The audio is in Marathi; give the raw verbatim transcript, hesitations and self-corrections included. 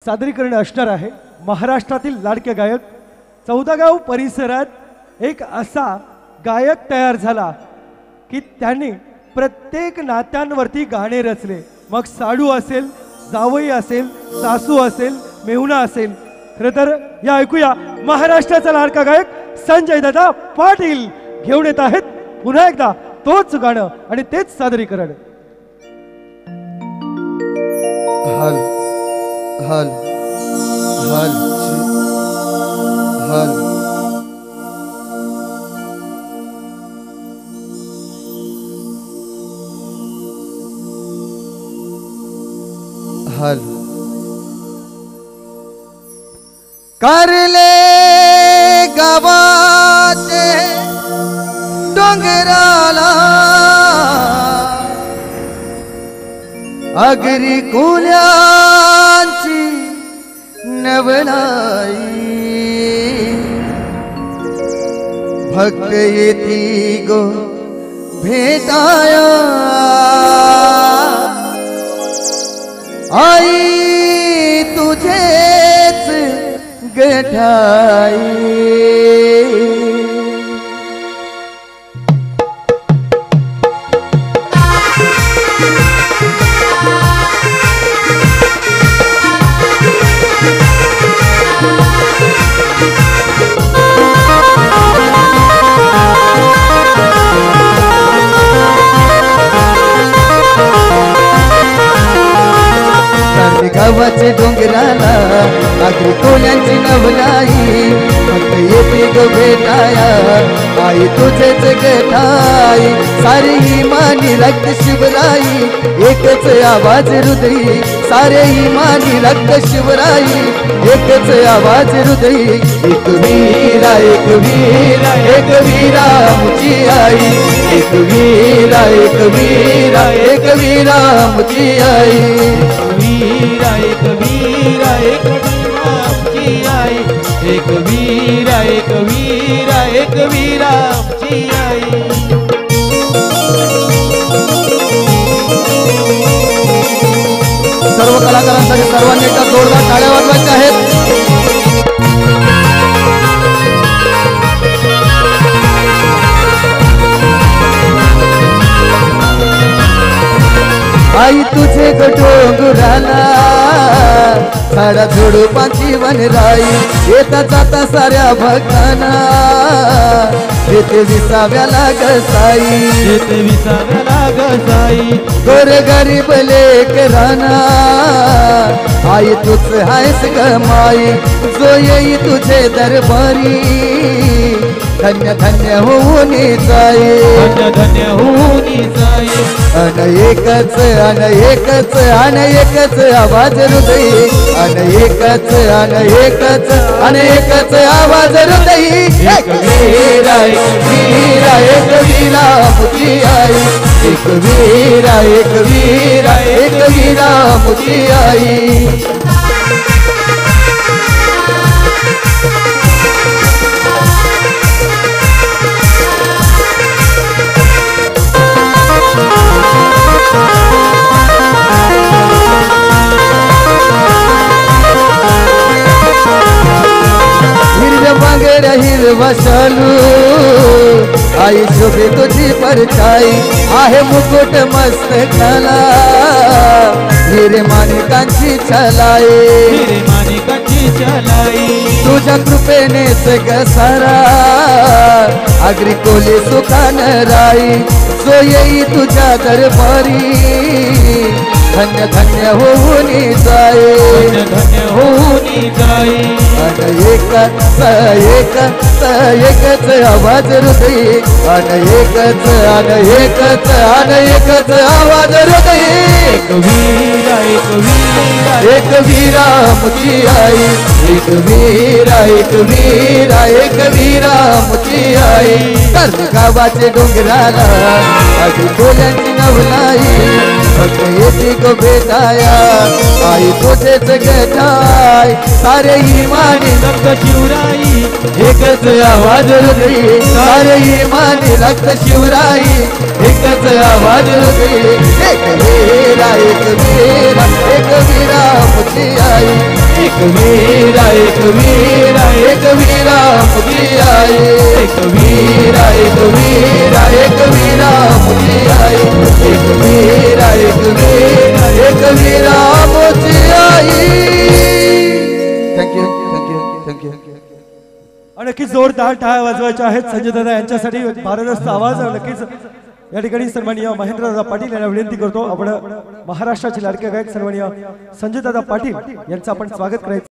सादरीकरण असणार आहे महाराष्ट्रातील लाडके गायक चौदागाव परिसरात एक असा गायक तयार झाला की त्यांनी प्रत्येक नात्यांवरती गाणे रचले, मग साडू असेल, जावई असेल, सासू असेल, मेहुणा असेल। खरं तर या ऐकूया महाराष्ट्राचा लाडका गायक संजय दादा पाटील घेऊन येत आहेत पुन्हा एकदा तोच गाणं आणि तेच सादरीकरण। हल हल हल हल हल कारले गावाचे डोंगराला आगरी कोल्यांची नवलाई भक्त येती गो भेटाया आई तुझेच गठाई गावाचे डोंगराला आगरी कोल्यांची नवलाई फक्त येते ग भेटाया आई तुझेच गठाई सारे इमानी रक्त शिवराई एकच आवाज हृदयी सारे इमानी रक्त शिवराई एकच आवाज हृदयी एक वीरा एक वीरा एक वीरा मुची आई एक वीरा एक वीरा एक वीरा मुची आई वीरा एक वीरा एक वीरा मुची आई एक वीरा एक वीरा एक वीरा मुची आई। सर्व कलाकारांसाठी सर्वांनी एकदा जोरदार टाळ्या वाजवायच्या आहेत। आई तुझे डोंगराला झाडा झुडुपांची वनराई येता जाता साऱ्या भक्तांना येते विसाव्याला गसाई येते विसाव्याला गसाई गोर गरीब लेकरांना आई तुझ आहेस ग माई जो येई तुझे दरबारी धन्य धन्य होऊन जाई धन्य धन्य होऊन जाई अन एकच अन एकच अन एकच आवाज हृदयी अन एकच अन एकच अन एकच आवाज हृदयी एक वीरा एक वीरा एक वीरा मुची आई एक वीरा एक वीरा एक वीरा मुची आई। हिरवा हिरवा शालू आई शोभे तुझी परछाई आहे मुकुट मस्त खाला हिरे मानिकांची छलाई हिरे मानिकांची छलाई तुझ्या कृपेने सगळं सारा आगरी कोली सुखान राई जो येई तुझ्या दरबारी धन्य धन्य होऊन जाई धन्य धन्य होऊन जाई अन एकच एकच एकच आवाज हृदयी अन एकच अन एकच अन एकच आवाज हृदयी एक वीरा एक वीरा एक वीरा मुची आई एक वीरा एक वीरा एक वीरा मुची आई कर्म गावाचे डोंगराला आधी कोल्यांची नवलाई फक्त येते गो भेटाया आई तुझेच गठाय सारे इमानी रक्त शिवराई एकच आवाज हृदयी सारे इमानी रक्त शिवराई एकच आवाज हृदयी एक वीरा एक वीरा एक वीरा मुची आई एकवीरा एकवीरा एकवीरा मुली आई एकवीरा एकवीरा एकवीरा मुली आई एकवीरा एकवीरा एकवीरा मुली आई थँक्यू थँक्यू थँक्यू आणि नक्कीच जोरदार टाळ्या वाजवायच्या आहेत संजय दादा यांच्यासाठी भारदस्त आवाज. नक्कीच या ठिकाणी सन्माननीय महेंद्रदादा पाटील यांना विनंती करतो आपण महाराष्ट्राचे लाडके गायक सन्माननीय संजय दादा पाटील यांचं आपण स्वागत करायचं.